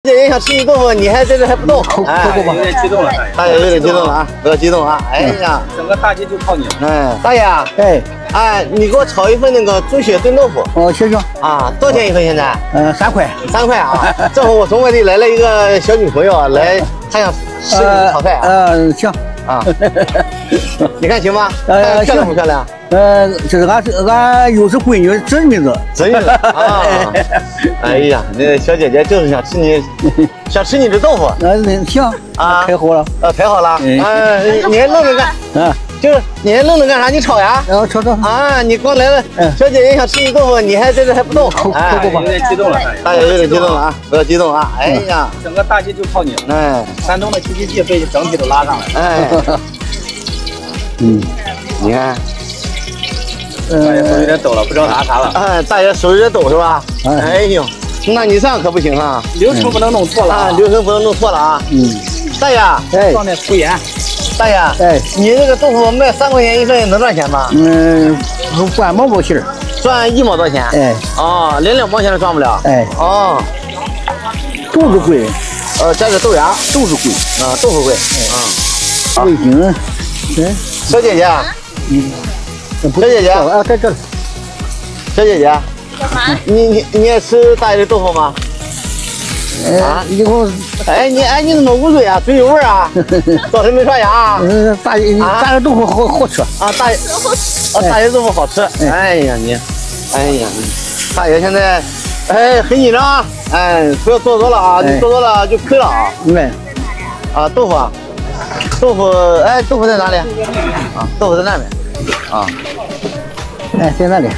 这人想吃你豆腐，你还在这还不动， 哎，有点激动了， 大爷有点激动了啊，不要激动啊！哎呀， 整个大街就靠你了。 大爷， 哎， 你给我炒一份那个猪血炖豆腐。 哦，行啊，多少钱一份现在 ？3块。 3块啊！正好我从外地来了一个小女朋友，来，她想吃你炒菜啊。 行啊，你看行吗？漂亮不漂亮？ 这是俺又是闺女侄女子。 侄女子啊！哎呀，那小姐姐就是想吃你这豆腐。 行啊，太好了。 太好了。你还愣着干？就是你还愣着干啥？你炒呀？ 炒。 啊，你光来了，小姐姐想吃你豆腐，你还在这还不动？ 有点激动了， 大爷有点激动了啊！不要激动啊！哎呀， 整个大街就靠你了。山东的经济被整体都拉上来了。 你看。 大爷手有点抖了，不知道拿啥了。 大爷手有点抖是吧？哎呦，那你这样可不行啊！ 流程不能弄错了啊！ 流程不能弄错了啊！大爷， 放点粗盐。 大爷，你这个豆腐卖3块钱一份，能赚钱吗？ 赚毛不钱， 赚1毛多钱。连2毛钱都赚不了。 豆子贵， 加点豆芽， 豆子贵啊，豆腐贵。 味精， 小姐姐，小姐姐， 在这里。 小姐姐， 干嘛？ 你爱吃大爷的豆腐吗？ 以后， 你怎么捂嘴啊？嘴有味啊？早晨没刷牙。 大爷豆腐好吃啊！大爷豆腐好吃。哎呀你，大爷现在很紧张，不要做多了啊！你做多了就亏了啊。豆腐，豆腐在哪里？豆腐在那边。 在那里。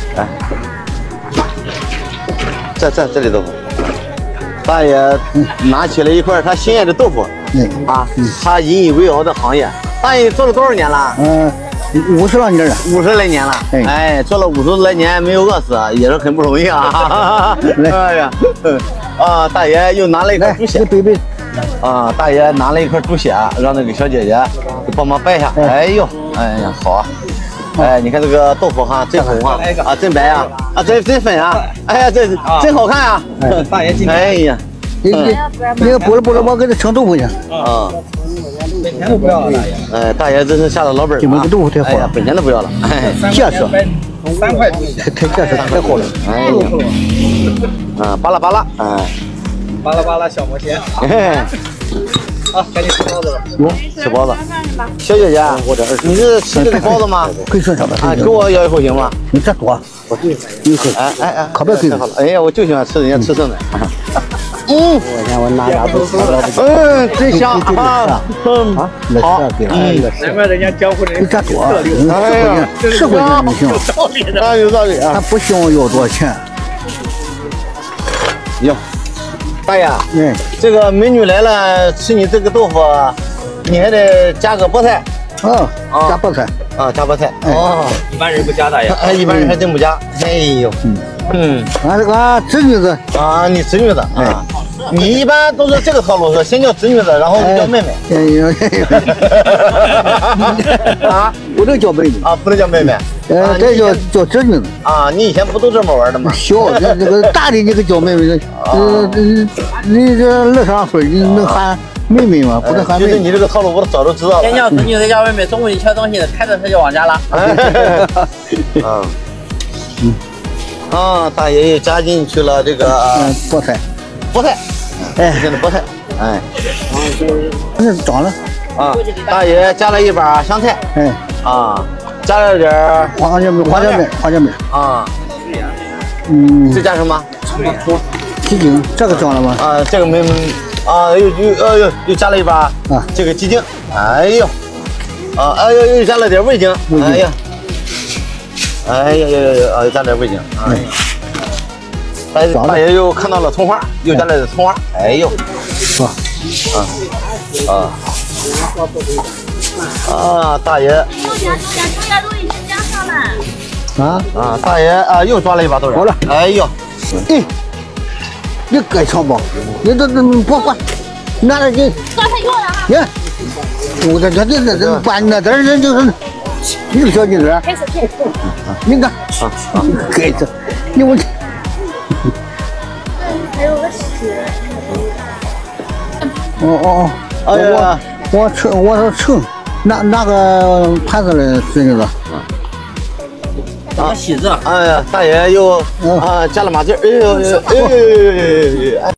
这里豆腐。大爷拿起了一块他心爱的豆腐，他引以为傲的行业。大爷做了多少年了 ？50来年了。 50来年了。做了50来年没有饿死，也是很不容易啊。哎呀，大爷又拿了一块猪血。大爷拿了一块猪血，让那个小姐姐帮忙掰一下。哎呀，好啊。你看这个豆腐哈，真红啊，真白啊，真粉啊，这真好看啊。 大爷今天， 哎呀， 你剥了，我给他称豆腐去。 本钱都不要了，大爷。 大爷真是下了老本今个豆腐太好了， 本钱都不要了。 结实 ，3块猪血， 太结实，太好了。 巴拉巴拉， 巴拉巴拉小魔仙。赶紧吃包子了。 吃包子。小姐姐，你是吃这个包子吗？ 可以吃上吧。 给我要一口行吗？ 你这多，一口。可别可以。 哎呀，我就喜欢吃人家吃剩的。 我拿啥都真香啊！好， 难怪人家江湖人这多，10块钱就行。 有道理啊。 他不需要多少钱。 哟，大爷，这个美女来了，吃你这个豆腐，你还得加个菠菜。 加菠菜。 加菠菜。 一般人不加大爷。 一般人还真不加。哎呦， 俺侄女子。 你侄女子啊。你一般都是这个套路，是先叫侄女子，然后叫妹妹。 不能叫妹妹不能叫妹妹。 这叫侄女子。 你以前不都这么玩的吗？ 小这个大的你个叫妹妹，你这20岁你能喊妹妹吗？不能喊妹妹。 其实你这个套路我早就知道了。 先叫侄女，再叫妹妹，中午一吃东西，开着车就往家拉。 大爷又加进去了这个菠菜。 现在菠菜， 长了。 大爷加了一把香菜。加了点花椒面。 这加什么？ 鸡精，这个长了吗？ 这个没又加了一把这个鸡精。又加了点味精。又加点味精。大爷又看到了葱花，又加了点葱花。大爷。 豆芽都已经加上了。 大爷又抓了一把豆芽。好了。 你该尝吧，你这不管，拿着你。 刚才用了哈。 我这搬那点人就是一个小金子。 开始骗。 你看，该这，你我。 还有个屎。 哎呀， 我是称，哪个盘子的是那个？ 怎么洗字？ 哎呀，大爷又加了码劲儿，哎呦哎呦哎呦哎呦哎呦！